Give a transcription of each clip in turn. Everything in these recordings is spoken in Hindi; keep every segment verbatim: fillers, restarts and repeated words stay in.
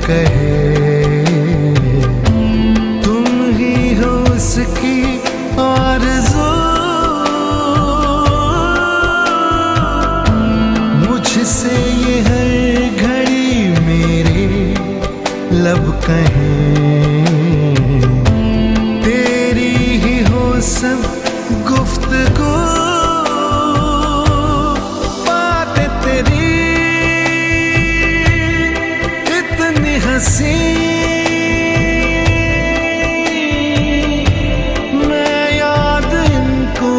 कहे तुम ही हो उसकी आरज़ू। मुझसे ये हर घड़ी मेरे लब कहें तेरी ही हो सब गुफ्तगू। बातें तेरी इतनी हंसी मैं याद इनको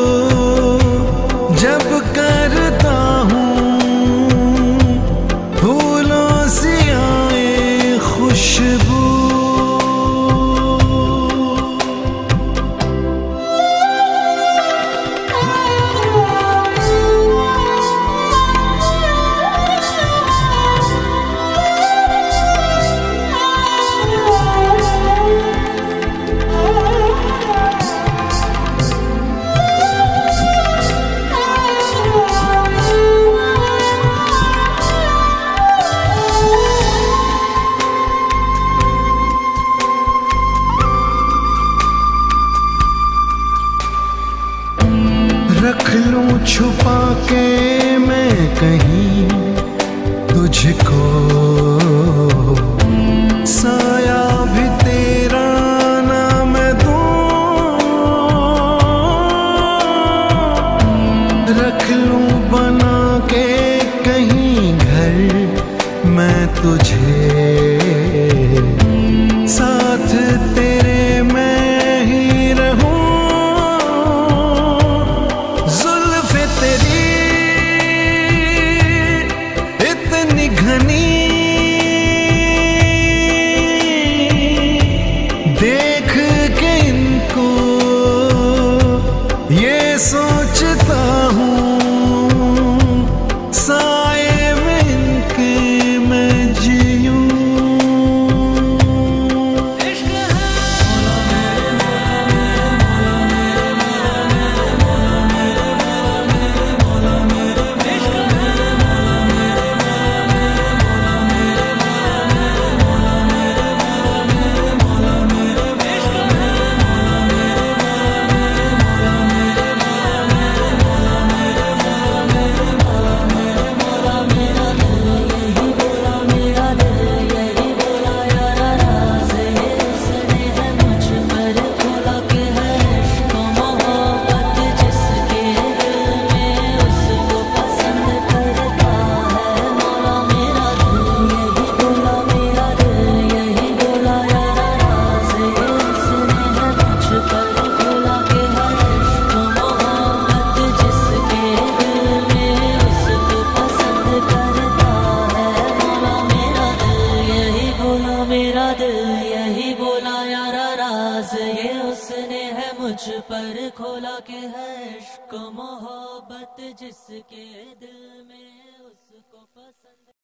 जब करता हूँ फूलों सी आए खुशबू। रख लूं छुपा के मैं कहीं तुझको, साया भी तेरा ना मैं दूं। रख लूं बना के कहीं घर मैं तुझे, साथ तेरे मैं ही रहूं। देख के इनको ये सोचता हूँ साए में इनके मैं जीऊं। मेरा दिल यही बोला यारा राज ये उसने है मुझ पर खोला के है इश्क मोहब्बत जिसके दिल में।